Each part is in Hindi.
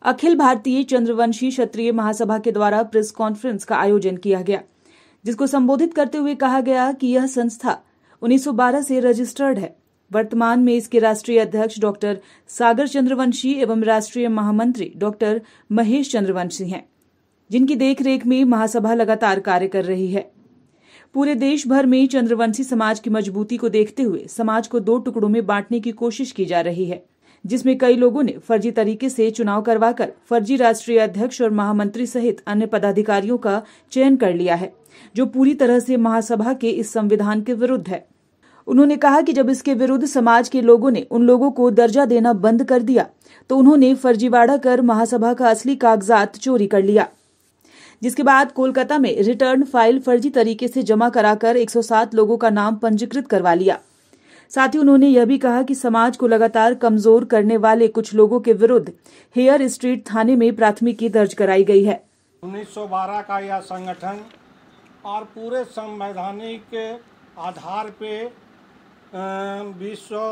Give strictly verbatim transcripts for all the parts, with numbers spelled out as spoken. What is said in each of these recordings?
अखिल भारतीय चंद्रवंशी क्षत्रिय महासभा के द्वारा प्रेस कॉन्फ्रेंस का आयोजन किया गया, जिसको संबोधित करते हुए कहा गया कि यह संस्था उन्नीस सौ बारह से रजिस्टर्ड है। वर्तमान में इसके राष्ट्रीय अध्यक्ष डॉक्टर सागर चंद्रवंशी एवं राष्ट्रीय महामंत्री डॉक्टर महेश चंद्रवंशी हैं, जिनकी देखरेख में महासभा लगातार कार्य कर रही है। पूरे देश भर में चंद्रवंशी समाज की मजबूती को देखते हुए समाज को दो टुकड़ों में बांटने की कोशिश की जा रही है, जिसमें कई लोगों ने फर्जी तरीके से चुनाव करवाकर फर्जी राष्ट्रीय अध्यक्ष और महामंत्री सहित अन्य पदाधिकारियों का चयन कर लिया है, जो पूरी तरह से महासभा के इस संविधान के विरुद्ध है। उन्होंने कहा कि जब इसके विरुद्ध समाज के लोगों ने उन लोगों को दर्जा देना बंद कर दिया तो उन्होंने फर्जीवाड़ा कर महासभा का असली कागजात चोरी कर लिया, जिसके बाद कोलकाता में रिटर्न फाइल फर्जी तरीके से जमा कराकर एक सौ सात लोगों का नाम पंजीकृत करवा लिया। साथ ही उन्होंने यह भी कहा कि समाज को लगातार कमजोर करने वाले कुछ लोगों के विरुद्ध हेयर स्ट्रीट थाने में प्राथमिकी दर्ज कराई गई है। उन्नीस सौ बारह का यह संगठन और पूरे संवैधानिक आधार पे बीस सौ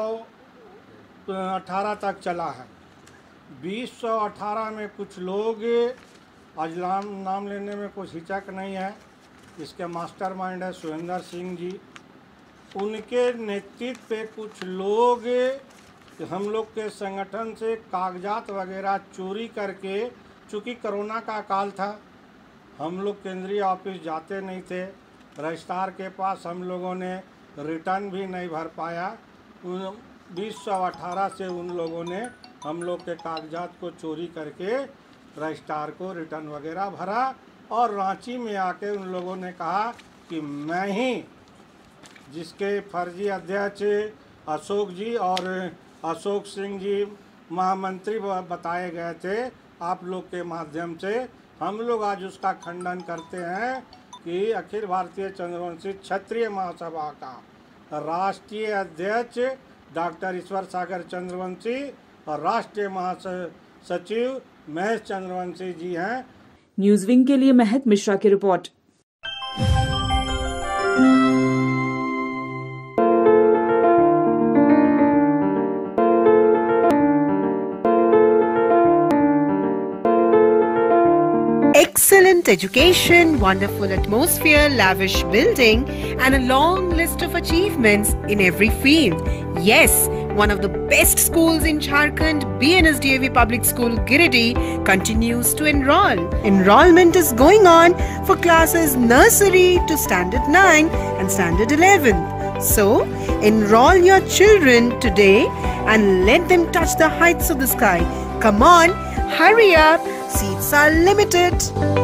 अठारह तक चला है। बीस सौ अठारह में कुछ लोग, आज नाम नाम लेने में कुछ हिचक नहीं है, इसके मास्टरमाइंड है सुरेंद्र सिंह जी। उनके नेतृत्व पे कुछ लोग हम लोग के संगठन से कागजात वगैरह चोरी करके, चूँकि कोरोना का काल था, हम लोग केंद्रीय ऑफिस जाते नहीं थे, रजिस्ट्रार के पास हम लोगों ने रिटर्न भी नहीं भर पाया। बीस सौ अठारह से उन लोगों ने हम लोग के कागजात को चोरी करके रजिस्ट्रार को रिटर्न वगैरह भरा और रांची में आके उन लोगों ने कहा कि मैं ही, जिसके फर्जी अध्यक्ष अशोक जी और अशोक सिंह जी महामंत्री बताए गए थे, आप लोग के माध्यम से हम लोग आज उसका खंडन करते हैं कि अखिल भारतीय चंद्रवंशी क्षत्रिय महासभा का राष्ट्रीय अध्यक्ष डॉक्टर ईश्वर सागर चंद्रवंशी और राष्ट्रीय महासचिव महेश चंद्रवंशी जी हैं। न्यूज विंग के लिए महत मिश्रा की रिपोर्ट। Excellent education, wonderful atmosphere, lavish building, and a long list of achievements in every field. Yes, one of the best schools in Jharkhand, B N S D A V Public School, Giridih, continues to enroll. Enrollment is going on for classes nursery to standard nine and standard eleven. So, enroll your children today and let them touch the heights of the sky. Come on, hurry up, seats are limited.